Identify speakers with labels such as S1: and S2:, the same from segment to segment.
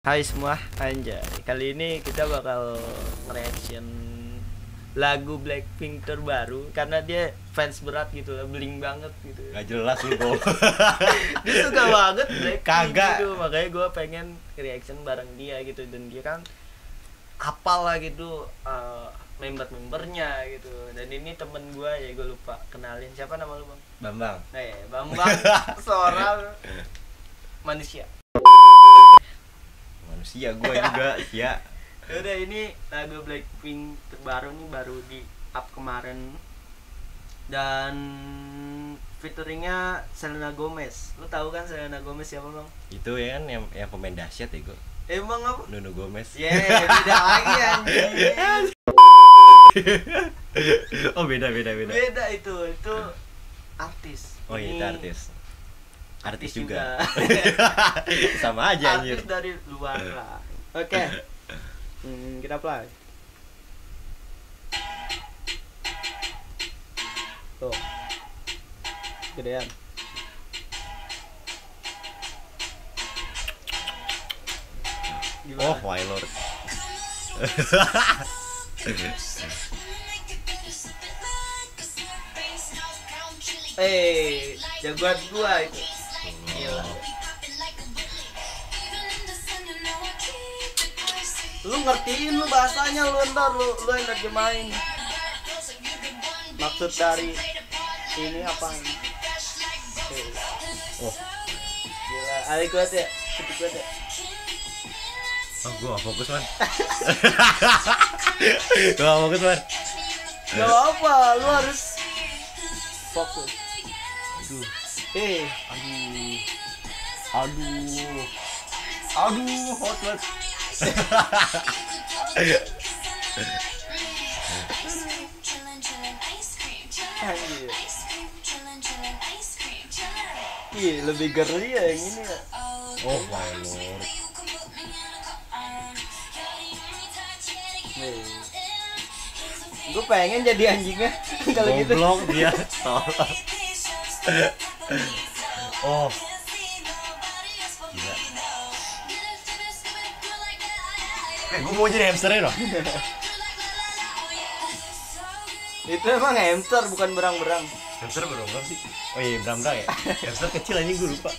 S1: Hai semua, anjay. Kali ini kita bakal reaction lagu Blackpink terbaru karena dia fans berat gitu, bling banget gitu.
S2: Gak jelas lu Go.
S1: Dia suka banget Blackpink
S2: Kagak.
S1: gitu, makanya gue pengen reaction bareng dia gitu, dan dia kan hafal lah gitu member-membernya gitu. Dan ini temen gue ya, gue lupa kenalin, siapa nama lu Bang?
S2: Bambang.
S1: Bambang seorang manusia
S2: Gue juga ya.
S1: Udah, ini lagu Blackpink terbaru nih, baru di up kemarin, dan featuringnya Selena Gomez. Lu tahu kan Selena Gomez siapa Bang?
S2: Itu ya kan yang pemain dahsyat ya gue.
S1: Emang apa?
S2: Nuno Gomez.
S1: Beda lagi anjing.
S2: Oh beda.
S1: Beda itu artis.
S2: Oh iya,
S1: Ini
S2: itu artis juga.
S1: juga.
S2: Sama aja anjir.
S1: Artis dari luar lah. Oke. Kita play. Tuh. Gedean. Gimana?
S2: Oh my lord.
S1: Jagoan gua itu. Gila. Lu ngertiin lu bahasanya, lu ntar lu yang terjemahin. Maksud dari ini apa?
S2: Oh,
S1: Gila, alik kuat ya? Cepet kuat ya?
S2: gue gak fokus man. Gue gak fokus man.
S1: Gak apa, lu harus fokus.
S2: Aduh, hot banget.
S1: Anjir. Ih, lebih girly ya yang ini ya.
S2: Oh my lord.
S1: Gue pengen jadi anjingnya kalau gitu.
S2: Goblok dia. Tolong. Oh. Gila. Gue mau jadi hamsternya loh.
S1: Itu emang hamster, bukan berang-berang.
S2: Hamster berapa sih? Oh iya, berang-berang ya. Hamster kecil aja gue lupa.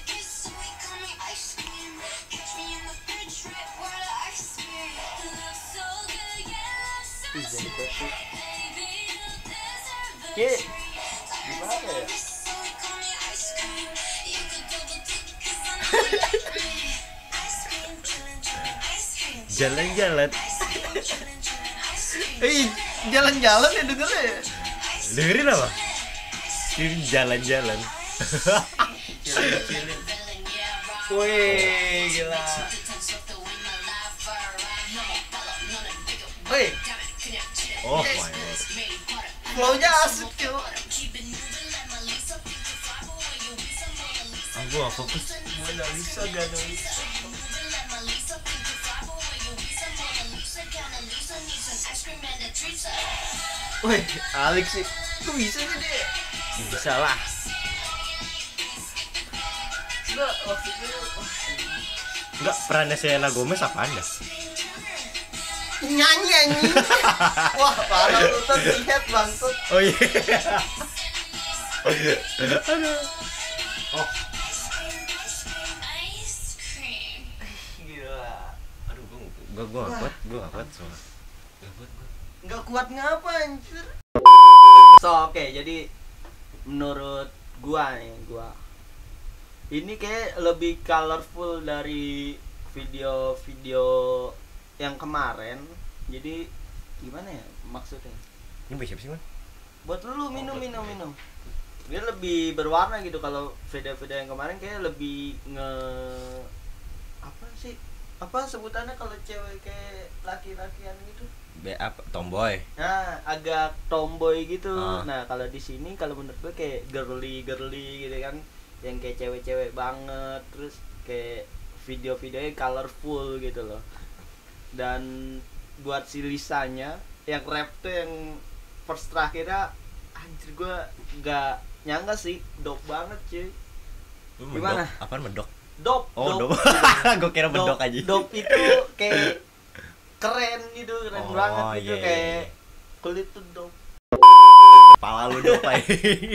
S1: Oke, gimana ya?
S2: Jalan-jalan.
S1: Jalan-jalan ya dengernya ya?
S2: Dengerin apa? Ini jalan-jalan.
S1: Chilling. Wih, gila. Wih,
S2: Oh my lord.
S1: flow-nya asik cuy.
S2: Gue gak fokus.
S1: Mona Lisa, Gana Lisa. Wih, Alex sih. Kok bisa sih dia?
S2: Bisa lah.
S1: Enggak, maksudnya
S2: Enggak, perannya Selena Gomez apaan dah?
S1: nyanyi anjing. Wah, parah lu tuh lihat bangsat.
S2: Oh iya. Aduh. Oh.
S1: Gila.
S2: Aduh, gue gak kuat soalnya. Gak kuat gue.
S1: Nggak kuat ngapa anjir. Oke, jadi menurut gua ini kayak lebih colorful dari video-video yang kemarin. Jadi gimana ya maksudnya?
S2: Ini siapa sih man?
S1: Buat lu minum. Dia lebih berwarna gitu. Kalau video-video yang kemarin kayak lebih apa sih? Apa sebutannya kalau cewek kayak laki-lakian gitu?
S2: Apa? Tomboy.
S1: Nah, agak tomboy gitu.
S2: Ah.
S1: Nah, kalau di sini kalau menurut gue kayak girly gitu kan, yang kayak cewek-cewek banget, terus kayak video-videonya colorful gitu loh. Dan buat si Lisanya yang rap tuh yang first terakhirnya, anjir gue gak nyangka sih, dope banget cuy.
S2: Lu
S1: Gimana?
S2: Apaan medok?
S1: Dop.
S2: Oh,
S1: dop.
S2: dop. Gue kira bedok aja.
S1: Dop itu kayak keren gitu, keren
S2: Oh,
S1: banget gitu,
S2: iya,
S1: kayak
S2: iya.
S1: kulit tuh dop.
S2: Pala lu dop aja.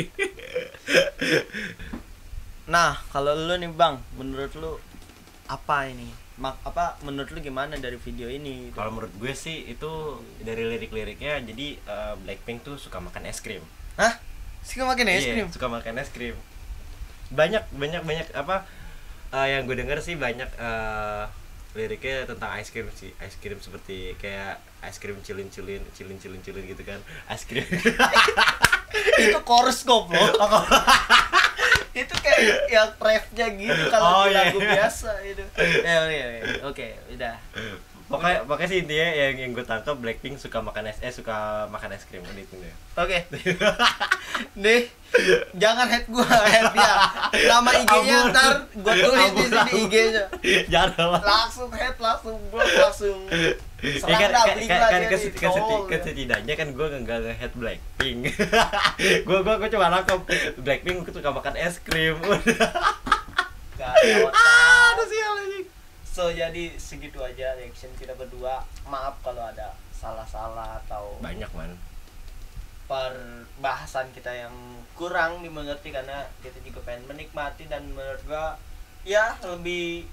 S1: Nah, kalau lu nih Bang, menurut lu apa ini? Menurut lu gimana dari video ini?
S2: Kalau menurut gue sih itu dari lirik-liriknya, jadi Blackpink tuh suka makan es krim.
S1: Hah? Suka makan es
S2: Iya,
S1: krim?
S2: suka makan es krim. Banyak apa yang gue denger sih banyak liriknya tentang es krim sih. Es krim seperti kayak es krim cilin gitu kan. Es krim.
S1: Itu chorus goblok. Itu kayak yang refnya gitu kalau di lagu biasa itu. Ya. Oke, udah.
S2: Pokoknya sih intinya yang gue tangkap Blackpink suka makan es krim udah itu deh.
S1: Oke. Nih, jangan head gua, head dia. Nama IG-nya ntar gua tulis di sini IG-nya.
S2: Jangan lah.
S1: Langsung head, langsung blog, langsung
S2: Ya kan,
S1: serang dah, beli lah dia nih, tolol ya.
S2: setidaknya kan gue nggak nge-head Blackpink. gue cuma nangkep Blackpink suka makan es krim.
S1: Gak ada otak.
S2: Aduh sial anjing.
S1: So jadi segitu aja reaction kita berdua. Maaf kalau ada salah-salah atau
S2: Banyak man.
S1: perbahasan kita yang kurang dimengerti, karena kita juga pengen menikmati, dan menurut gua ya lebih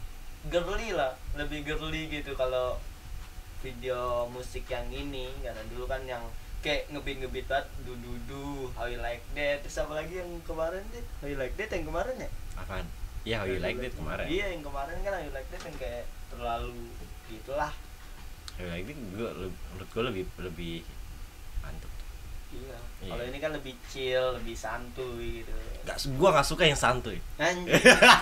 S1: girly gitu kalau video musik yang ini, karena dulu kan yang kayak ngebit banget du how you like that, terus apa lagi yang kemarin deh, how you like that yang kemarin ya.
S2: Apaan? Ya How You Like That kemarin.
S1: Iya, yang kemarin kan how you like that yang kayak terlalu gitulah.
S2: How You Like That menurut gue lebih mantep.
S1: Iya.
S2: Iya.
S1: Kalau ini kan lebih chill, lebih santuy gitu.
S2: Gue nggak suka yang santuy.
S1: Anjir.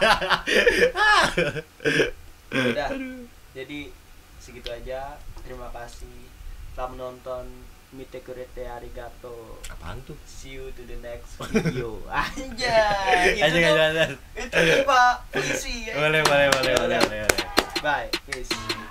S1: Udah. Jadi segitu aja. Terima kasih telah menonton. Mite kurete arigato.
S2: Apaan tuh?
S1: See you to the next video. Anjay.
S2: Aja.
S1: Itu tiba puisi ya.
S2: Boleh.
S1: Bye. Peace.